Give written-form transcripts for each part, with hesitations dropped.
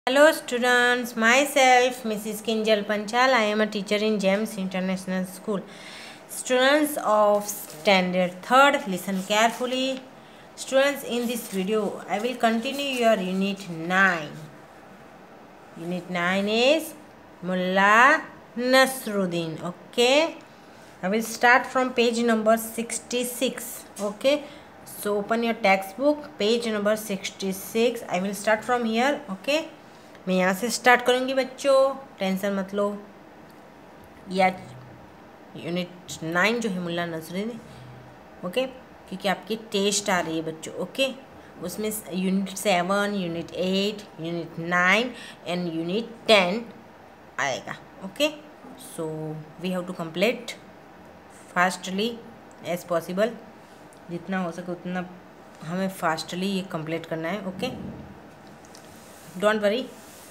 Hello students, myself Mrs. Kinjal Panchal. I am a teacher in GEMS International School. Students of standard 3rd, listen carefully. Students, in this video I will continue your unit 9. Unit 9 is Mullah Nasruddin. Okay, I will start from page number 66. Okay, so open your textbook, page number 66. I will start from here. Okay, मैं यहाँ से start करूँगी बच्चों, tension मत लो। या unit 9 जो है Mulla Nasruddin, okay, क्योंकि आपकी टेस्ट आ रही है बच्चों। ओके, उसमें unit 7, unit 8, unit 9 and unit 10 आएगा। Okay, so we have to complete fastly as possible. जितना हो सके उतना हमें फास्टली ये कंप्लीट करना है। Okay, don't worry.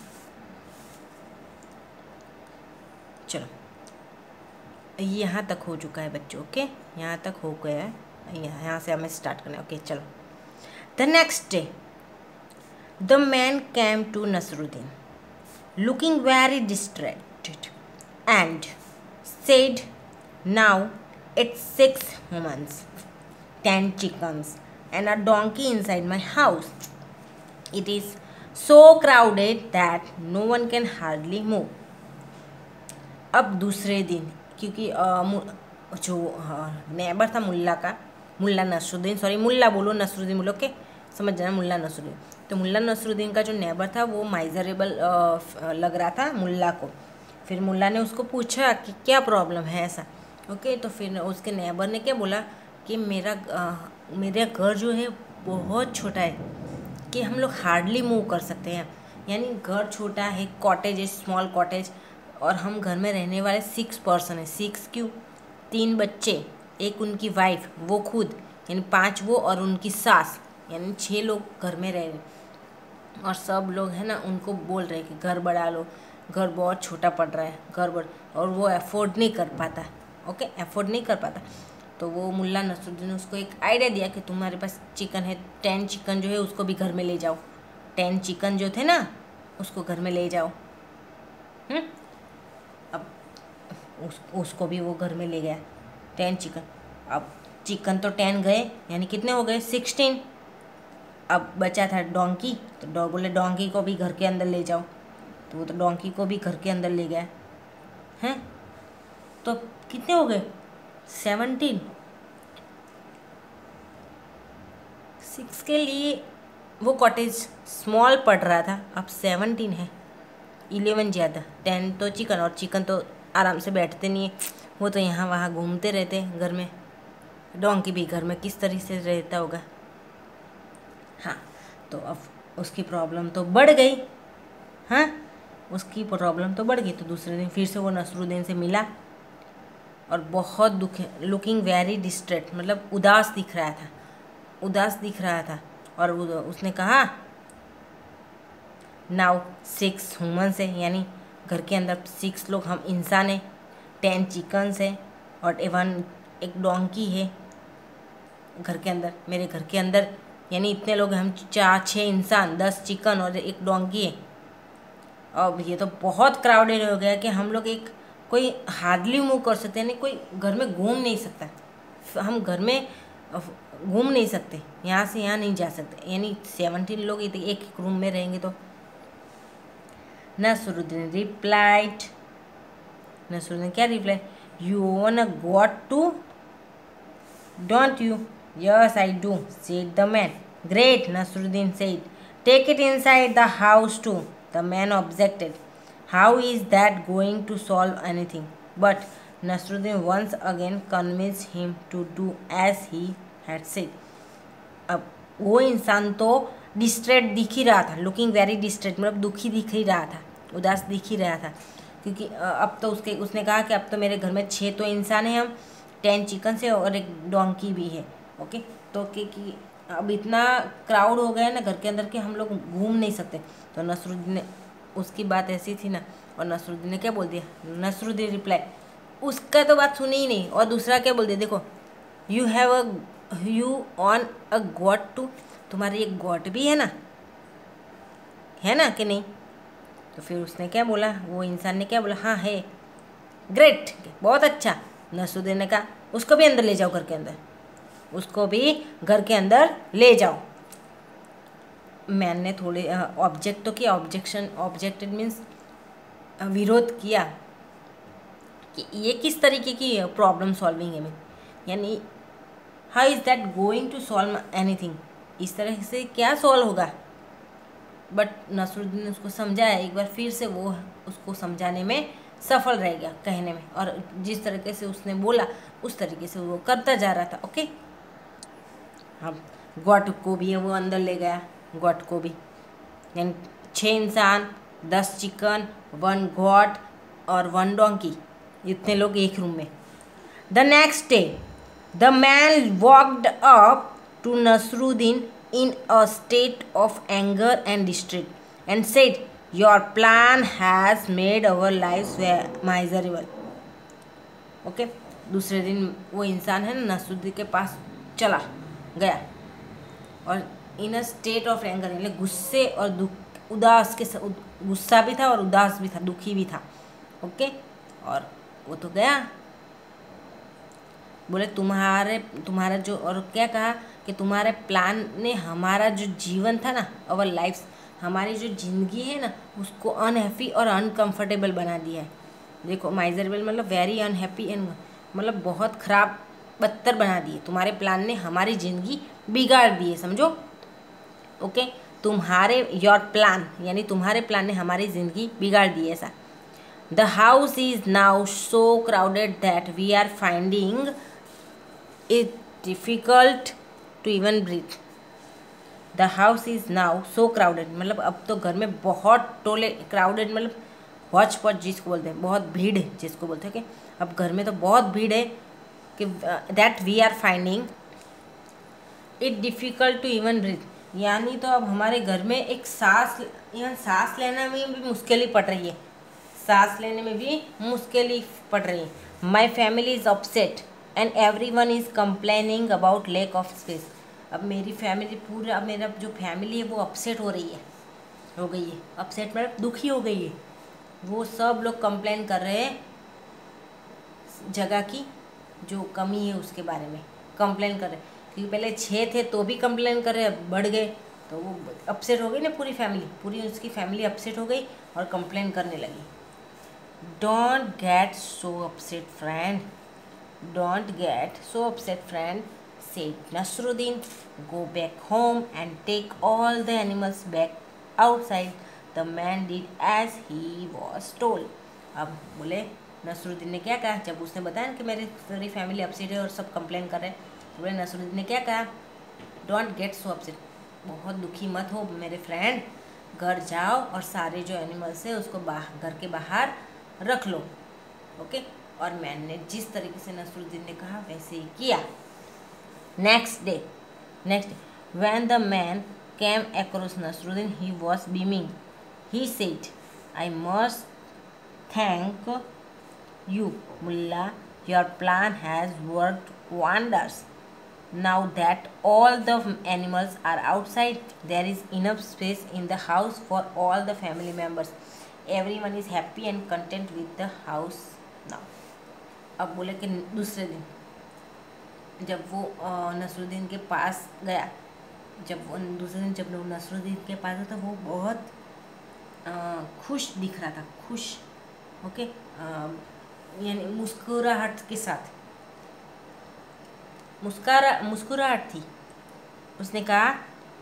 चलो, यहाँ तक हो चुका है बच्चों। ओके, यहाँ तक हो गया है, यहाँ से हमें स्टार्ट करना है। ओके, चलो। The next day the man came to Nasruddin looking very distracted and said, now it's 6 humans, 10 chickens and a donkey inside my house. It is so crowded that no one can hardly move. अब दूसरे दिन, क्योंकि जो neighbour था मुल्ला का, Mulla Nasruddin, sorry मुल्ला बोलो नसरुद्दीन बोलो, okay, समझ जाना, मुल्ला नसरुद्दीन। तो मुल्ला नसरुद्दीन का जो नेबर था वो माइजरेबल लग रहा था मुल्ला को। फिर मुल्ला ने उसको पूछा कि क्या प्रॉब्लम है ऐसा। ओके, तो फिर उसके नेबर ने क्या बोला कि मेरा घर जो है बहुत छोटा है कि हम लोग हार्डली मूव कर सकते हैं। यानी घर छोटा है, कॉटेज है, स्मॉल कॉटेज, और हम घर में रहने वाले 6 पर्सन है। 6 क्यों? 3 बच्चे, एक उनकी वाइफ, वो खुद, यानी 5 वो और उनकी सास, यानी 6 लोग घर में रह रहे। और सब लोग है ना उनको बोल रहे कि घर बढ़ा लो, घर बहुत छोटा पड़ रहा है, घर बढ़, और वो अफोर्ड नहीं कर पाता। ओके, अफोर्ड नहीं कर पाता। तो वो मुल्ला नसरुद्दीन ने उसको एक आइडिया दिया कि तुम्हारे पास चिकन है, 10 चिकन जो है उसको भी घर में ले जाओ। 10 चिकन जो थे ना उसको घर में ले जाओ। अब उसको भी वो घर में ले गया 10 चिकन। अब चिकन तो 10 गए, यानी कितने हो गए? 16। अब बचा था डोंकी, तो बोले डोंकी को भी घर के अंदर ले जाओ। तो वो तो डोंकी को भी घर के अंदर ले गया हैं। तो कितने हो गए? 17। 6 के लिए वो कॉटेज स्मॉल पड़ रहा था, अब 17 है, 11 ज़्यादा। 10 तो चिकन, और चिकन तो आराम से बैठते नहीं है, वो तो यहाँ वहाँ घूमते रहते हैं घर में। डोंकी भी घर में किस तरीके से रहता होगा। हाँ, तो अब उसकी प्रॉब्लम तो बढ़ गई। हाँ, उसकी प्रॉब्लम तो बढ़ गई। तो दूसरे दिन फिर से वो नसरुद्दीन से मिला और बहुत दुख, लुकिंग वेरी डिस्ट्रेट, मतलब उदास दिख रहा था, उदास दिख रहा था। और उसने कहा, नाउ 6 ह्यूमन्स है, यानी घर के अंदर 6 लोग हम इंसान हैं, 10 चिकन्स है और एक डोंकी है घर के अंदर, मेरे घर के अंदर, यानी इतने लोग हम 4-6 इंसान, 10 चिकन और एक डोंकी है। अब ये तो बहुत क्राउडेड हो गया कि हम लोग कोई हार्डली मूव कर सकते हैं, यानी कोई घर में घूम नहीं सकता, हम घर में घूम नहीं सकते, यहाँ से यहाँ नहीं जा सकते, यानी 17 लोग एक रूम में रहेंगे। तो नसरुद्दीन रिप्लाइड, नसरुद्दीन क्या reply? You want goat too, don't you? Yes I do, said the man. Great, Nasruddin said, take it inside the house too. The man objected, how is that going to solve anything? But Nasruddin once again convince him to do as he had said. अब वो इंसान तो डिस्ट्रेट दिख ही रहा था, looking very डिस्ट्रेट, मतलब दुखी दिख ही रहा था, उदास दिख ही रहा था, क्योंकि अब तो उसने कहा कि अब तो मेरे घर में 6 तो इंसान हैं, हम 10 चिकन से और एक डोंकी भी है। ओके, तो कि अब इतना क्राउड हो गया है ना घर के अंदर कि हम लोग घूम नहीं सकते। तो नसरुद्दीन ने, उसकी बात ऐसी थी ना, और नसरुद्दीन ने क्या बोल दिया? नसरुद्दीन रिप्लाई, उसका तो बात सुनी ही नहीं, और दूसरा क्या बोल दिया? देखो, you own a goat too, तुम्हारी एक गॉड भी है ना कि नहीं? तो फिर उसने क्या बोला, वो इंसान ने क्या बोला, हाँ है, ग्रेट, बहुत अच्छा। नसरुद्दीन ने कहा उसको भी अंदर ले जाओ, घर के अंदर, उसको भी घर के अंदर ले जाओ। मैन ने थोड़े ऑब्जेक्ट तो किया, ऑब्जेक्टेड मीन्स विरोध किया कि ये किस तरीके की प्रॉब्लम सॉल्विंग है, यानी how is that going to solve anything, इस तरह से क्या सॉल्व होगा। बट नसरुद्दीन ने उसको समझाया एक बार फिर से, वो उसको समझाने में सफल रह गया, कहने में, और जिस तरीके से उसने बोला उस तरीके से वो करता जा रहा था। ओके, अब गॉड को भी वो अंदर ले गया, गॉड को भी, यानी 6 इंसान, 10 चिकन, 1 गॉड और 1 डोंकी, इतने लोग एक रूम में। The next day the man walked up to Nasruddin in a state of anger and distress and said, your plan has made our lives miserable. ओके, दूसरे दिन वो इंसान है ना नसरुद्दीन के पास चला गया और in a state of anger, यानी गुस्से और दुख, उदास के, गुस्सा भी था और उदास भी था, दुखी भी था। ओके, और वो तो गया, बोले तुम्हारा जो, और क्या कहा कि तुम्हारे प्लान ने हमारा जो जीवन था ना, अवर लाइफ्स, हमारी जो ज़िंदगी है ना, उसको अनहैप्पी और अनकंफर्टेबल बना दिया है। देखो, माइजरेबल मतलब वेरी अनहैप्पी एंड, मतलब बहुत ख़राब, बदतर बना दिए। तुम्हारे प्लान ने हमारी ज़िंदगी बिगाड़ दी है, समझो। ओके, योर प्लान, यानी तुम्हारे प्लान ने हमारी ज़िंदगी बिगाड़ दी है, ऐसा। The house is now so crowded that we are finding it difficult to even breathe. The house is now so crowded, मतलब अब तो घर में बहुत टोले, क्राउडेड मतलब हॉच पॉच जिसको बोलते हैं, बहुत भीड़ है जिसको बोलते हैं कि अब घर में तो बहुत भीड़ है, कि that we are finding it difficult to even breathe, यानी तो अब हमारे घर में एक सांस लेने में भी मुश्किल ही पड़ रही है, सांस लेने में भी मुश्किल ही पड़ रही है। My family is upset and everyone is complaining about lack of space. अब मेरी फैमिली पूरा, अब मेरा जो फैमिली है वो अपसेट हो गई है, अपसेट मतलब दुखी हो गई है, वो सब लोग कंप्लेन कर रहे हैं जगह की जो कमी है उसके बारे में, कंप्लेन कर रहे हैं, क्योंकि पहले 6 थे तो भी कंप्लेन कर रहे, अब बढ़ गए तो वो अपसेट हो गई ना, पूरी उसकी फैमिली अपसेट हो गई और कंप्लेन करने लगी। Don't get so upset friend, don't get so upset friend, said Nasruddin. Go back home and take all the animals back outside. The man did as he was told. अब बोले नसरुद्दीन ने क्या कहा, जब उसने बताया कि मेरी फैमिली अपसेट है और सब कंप्लेन कर रहे हैं, तो बोले नसरुद्दीन ने क्या कहा, डोंट गेट सो अपसेट, बहुत दुखी मत हो मेरे फ्रेंड, घर जाओ और सारे जो एनिमल्स है उसको घर के बाहर रख लो। ओके, और मैन ने जिस तरीके से नसरुद्दीन ने कहा वैसे ही किया। Next day, when the man came across Nasruddin, he was beaming. He said, I must thank you, Mullah. Your plan has worked wonders. Now that all the animals are outside, there is enough space in the house for all the family members. Everyone is happy and content with the house now. अब बोले कि दूसरे दिन जब वो नसरुद्दीन के पास गया, दूसरे दिन जब नसरुद्दीन के पास गया तो वो बहुत खुश दिख रहा था, खुश। ओके, यानी मुस्कुराहट के साथ, मुस्कुराहट थी। उसने कहा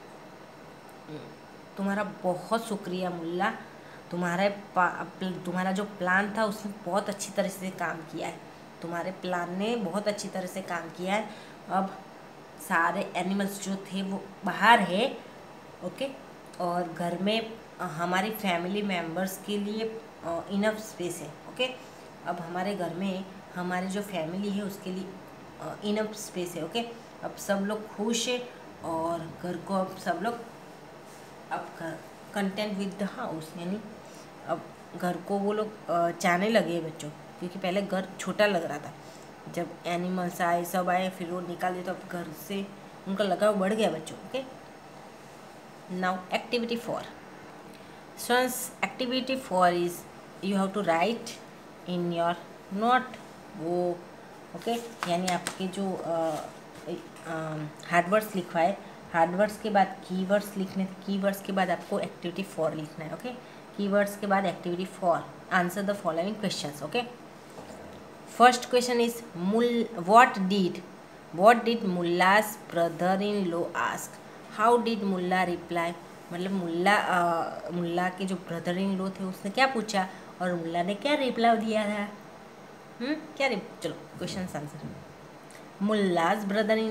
तुम्हारा बहुत शुक्रिया मुल्ला, तुम्हारा जो प्लान था उसने बहुत अच्छी तरह से काम किया है, तुम्हारे प्लान ने बहुत अच्छी तरह से काम किया है। अब सारे एनिमल्स जो थे वो बाहर है, ओके, और घर में हमारी फैमिली मेम्बर्स के लिए इनफ स्पेस है। ओके, अब हमारे घर में हमारी जो फैमिली है उसके लिए इनफ स्पेस है। ओके, अब सब लोग खुश है और घर को अब सब लोग अब कंटेंट विद द हाउस, यानी अब घर को वो लोग चाहने लगे बच्चों, क्योंकि पहले घर छोटा लग रहा था, जब एनिमल्स आए सब आए फिर वो निकाल दिए तो अब घर से उनका लगाव बढ़ गया बच्चों। Okay, now activity 4, Students, activity 4 is you have to write in your notebook. Okay, यानी आपके जो हार्डवर्ड्स लिखवा है, हार्डवर्ड्स के बाद कीवर्ड्स लिखने, कीवर्ड्स के बाद आपको एक्टिविटी 4 लिखना है. ओके, कीवर्ड्स के बाद activity 4. Answer the following questions. Okay, first question is what did Mulla's brother in law ask. How did Mulla reply. मतलब मुल्ला के जो ब्रदर इन लॉ थे उसने क्या पूछा और मुल्ला ने क्या रिप्लाई दिया था. चलो question answer. Mulla's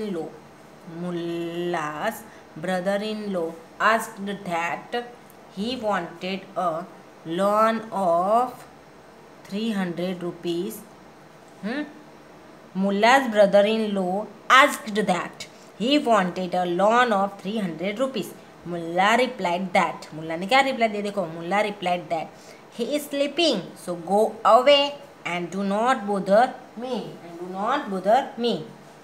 brother in law asked that he wanted a loan of 300 rupees. Mulla's brother in law asked that he wanted a loan of 300 rupees. Mulla replied that, Mulla ने क्या reply दिया, देखो, मुल्ला replied that he is sleeping, so go away and do not bother me.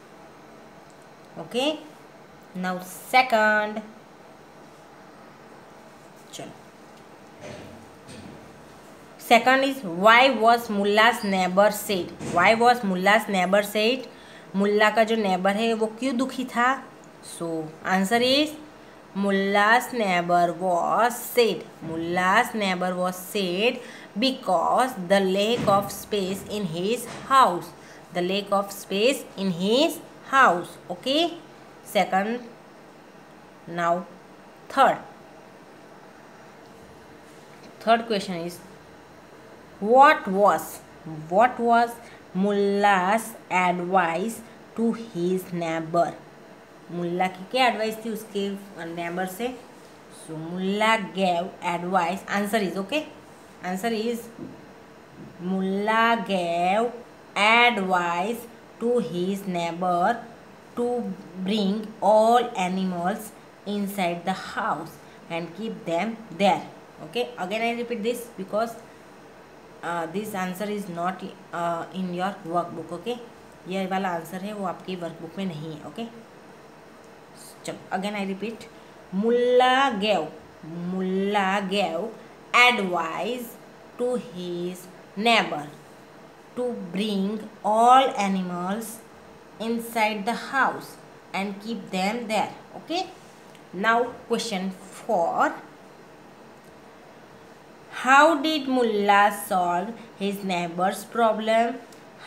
Okay, now second. चलो, second is why was mulla's neighbor sad. मुल्ला का जो neighbour है वो क्यों दुखी था. So answer is Mulla's neighbor was sad because the lack of space in his house. Okay, second. Now third question is what was Mulla's advice to his neighbor. Mulla की क्या advice थी उसके neighbour से. So Mulla gave advice. Answer is Mulla gave advice to his neighbor to bring all animals inside the house and keep them there. Okay, again I repeat this because this answer is not in your workbook. Okay, ये वाला answer है वो आपकी workbook में नहीं है. Okay, चलो again I repeat. Mulla gave advice to his neighbor to bring all animals inside the house and keep them there. Okay, now question 4. How did Mulla solve his neighbor's problem.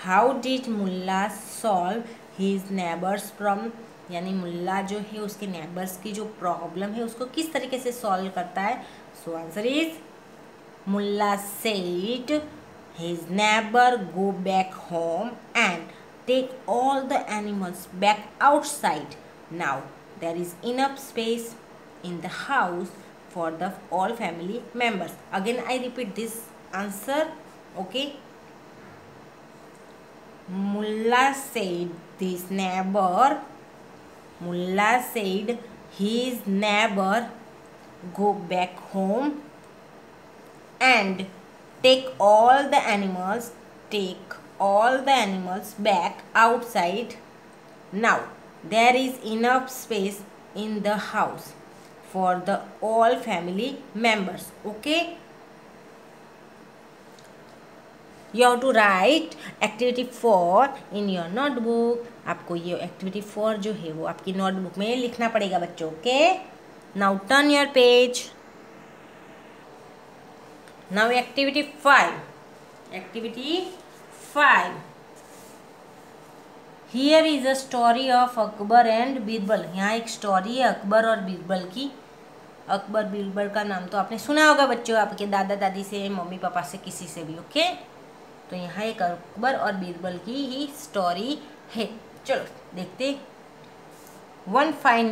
यानी मुल्ला जो है उसके neighbours की जो problem है उसको किस तरीके से सॉल्व करता है. So answer is Mulla said his neighbor go back home and take all the animals back outside. Now there is enough space in the house for the all family members. Again I repeat this answer. Okay, Mulla said his neighbor go back home and take all the animals back outside. Now there is enough space in the house for the all family members. Okay, you have to write activity 4 in your notebook. आपको ये activity 4 जो है वो आपकी notebook में लिखना पड़ेगा बच्चों. Okay, now turn your page. Now activity 5. Here is a story of Akbar and Birbal. यहाँ एक स्टोरी है अकबर और बीरबल की. अकबर बीरबल का नाम तो आपने सुना होगा बच्चों, आपके दादा दादी से, मम्मी पापा से, किसी से भी. ओके, तो यहाँ एक अकबर और बीरबल की ही स्टोरी है. चलो देखते. One fine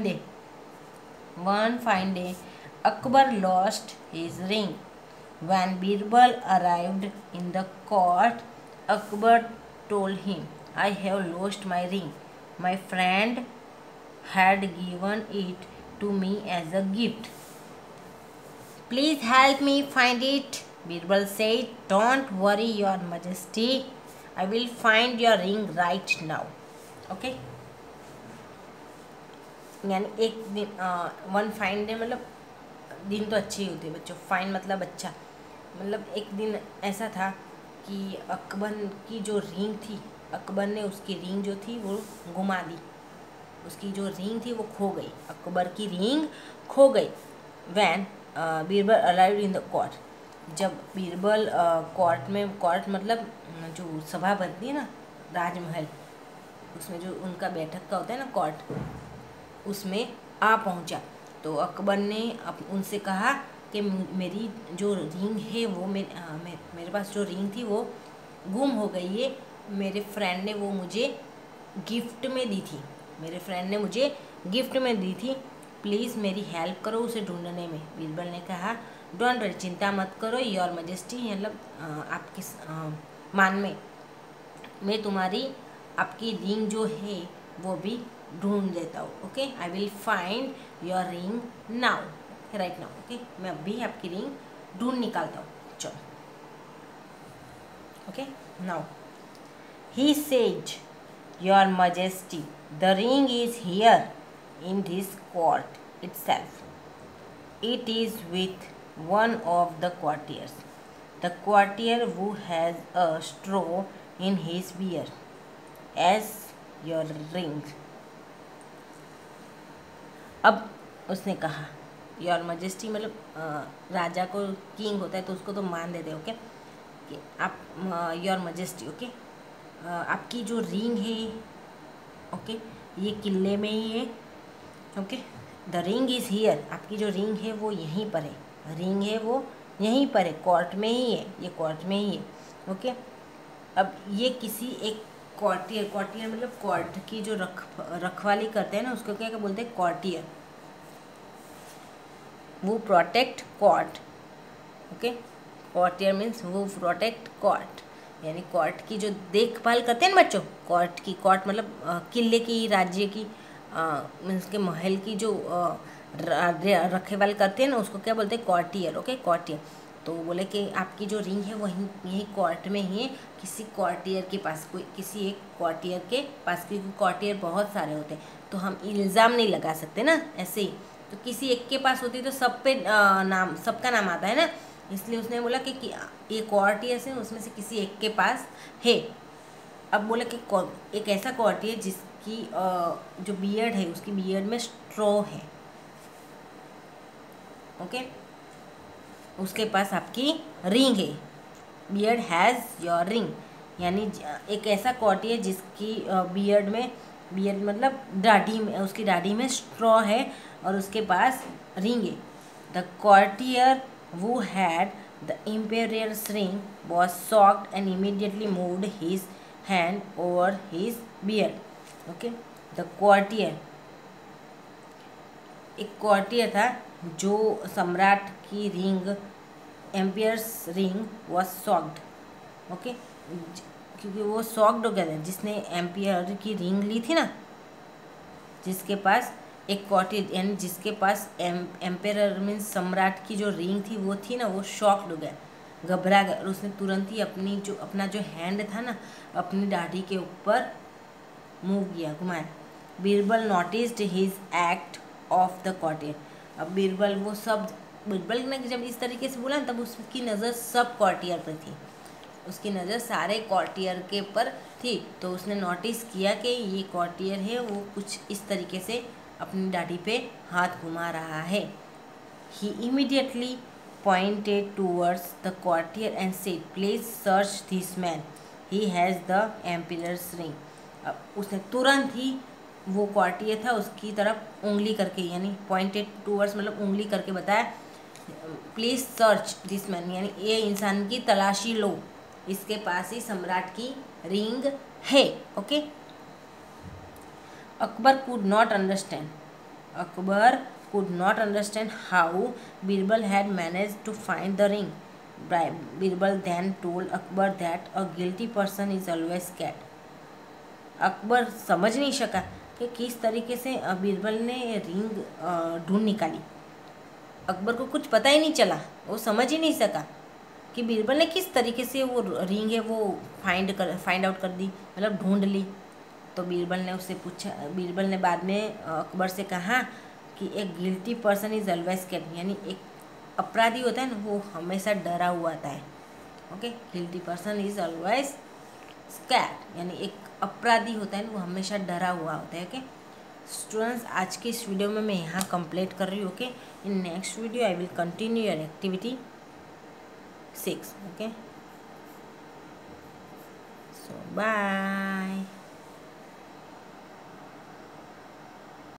day, Akbar lost his ring. When Birbal arrived in the court, Akbar told him, I have lost my ring. My friend had given it to me as a gift. Please help me find it. Birbal said, don't worry, your majesty. I will find your ring right now. Okay, यानी एक दिन one fine day मतलब दिन तो अच्छे ही होते हैं बच्चों। फाइन मतलब अच्छा, मतलब एक दिन ऐसा था कि अकबर की जो रिंग थी, अकबर ने उसकी रिंग जो थी वो घुमा दी, उसकी जो रिंग थी वो खो गई, अकबर की रिंग खो गई। When Birbal arrived in the court, जब बीरबल कोर्ट में, कोर्ट मतलब जो सभा बनती है ना राजमहल, उसमें जो उनका बैठक का होता है ना कोर्ट, उसमें आ पहुंचा, तो अकबर ने उनसे कहा कि मेरी जो रिंग है वो मेरे पास जो रिंग थी वो गुम हो गई है, मेरे फ्रेंड ने वो मुझे गिफ्ट में दी थी, मेरे फ्रेंड ने मुझे गिफ्ट में दी थी, प्लीज़ मेरी हेल्प करो उसे ढूंढने में। बीरबल ने कहा डोंट वरी, चिंता मत करो, योर मजेस्टी, मतलब आपकी मान में मैं तुम्हारी आपकी रिंग जो है वो भी ढूंढ देता हूँ। Okay, I will find your ring now, right now. Okay, मैं अभी आपकी रिंग ढूंढ निकालता हूँ, चलो। Okay, now he says your majesty the ring is here in this court itself, it is with one of the courtiers, the courtier who has a straw in his beard as your ring। अब उसने कहा your majesty, मतलब राजा को king होता है तो उसको तो मान देते हो, ओके, कि आप योर मजेस्टी, ओके, आपकी जो रिंग है, ओके, ये किले में ही है, okay, the ring is here, आपकी जो रिंग है वो यहीं पर है, रिंग है वो यहीं पर है, कोर्ट में ही है, ये कोर्ट में ही है, ओके। अब ये किसी एक कॉर्टियर, कॉर्टियर मतलब कोर्ट की जो रखवाली करते हैं ना उसको क्या बोलते हैं, courtier, who protect court, okay, courtier means who protect court, यानी कोर्ट की जो देखभाल करते हैं ना बच्चों, कोर्ट की, कोर्ट मतलब किले की, राज्य की, मीन्स के महल की जो रखेवाल करते हैं ना उसको क्या बोलते हैं, कॉर्टियर, ओके, कॉर्टियर। तो बोले कि आपकी जो रिंग है वहीं यही कोर्ट में ही है, किसी कॉर्टियर के पास, कोई किसी एक कॉर्टियर के पास, क्योंकि कॉर्टियर बहुत सारे होते हैं तो हम इल्ज़ाम नहीं लगा सकते ना ऐसे ही, तो किसी एक के पास होती तो सब पे नाम, सबका नाम आता है ना, इसलिए उसने बोला कि ये कॉर्टियर्स हैं उसमें से किसी एक के पास है। अब बोला कि एक ऐसा कॉर्टियर जिसकी जो बियर्ड है, उसकी बियर्ड में स्ट्रॉ है, ओके, उसके पास आपकी रिंग है, बियर्ड हैज़ योर रिंग, यानी एक ऐसा कॉर्टियर जिसकी बियर्ड में, बियर्ड मतलब दाढ़ी में, उसकी दाढ़ी में स्ट्रॉ है और उसके पास रिंग है। The courtier who had the emperor's ring was shocked and immediately moved his hand over his beard, okay, the courtier, एक कॉर्टियर था जो सम्राट की ring, emperor's ring was shocked, okay, क्योंकि वो शॉक्ड हो गया था, जिसने एम्पियर की रिंग ली थी ना, जिसके पास एक कॉर्टियर, यानी जिसके पास एम्पेरर मीन्स सम्राट की जो रिंग थी वो थी ना, वो शॉक्ड हो गया, घबरा गया, और उसने तुरंत ही अपना जो हैंड था ना अपनी दाढ़ी के ऊपर मूव किया, घुमाया। Birbal noticed his act of the courtier, अब बीरबल ने जब इस तरीके से बोला तब उसकी नज़र सब कॉर्टियर पर थी, उसकी नज़र सारे कॉर्टियर के पर थी, तो उसने नोटिस किया कि ये कॉर्टियर है वो कुछ इस तरीके से अपनी दाढ़ी पे हाथ घुमा रहा है। He immediately pointed towards the courtier and said please search this man, he has the emperor's ring. अब उसने तुरंत ही वो कॉर्टियर था उसकी तरफ उंगली करके, यानी पॉइंटेड टूवर्ड्स मतलब उंगली करके बताया, प्लीज सर्च दिस मैन, यानी ये इंसान की तलाशी लो, इसके पास ही सम्राट की रिंग है, okay. Akbar could not understand how Birbal had managed to find the ring. Birbal then told Akbar that a guilty person is always scared. Akbar समझ नहीं सका कि किस तरीके से बीरबल ने रिंग ढूंढ निकाली। अकबर को कुछ पता ही नहीं चला, वो समझ ही नहीं सका कि बीरबल ने किस तरीके से वो रिंग है वो फाइंड आउट कर दी, मतलब ढूंढ ली। तो बीरबल ने उससे पूछा, बीरबल ने बाद में अकबर से कहा कि एक guilty person is always scared, यानी एक अपराधी होता है ना वो हमेशा डरा हुआ आता है। Okay, guilty person is always scared, यानी एक अपराधी होता है ना वो हमेशा डरा हुआ होता है। ओके स्टूडेंट्स, आज के इस वीडियो में मैं यहाँ कंप्लीट कर रही हूँ। Okay, in next video I will continue your activity 6। Okay, so bye.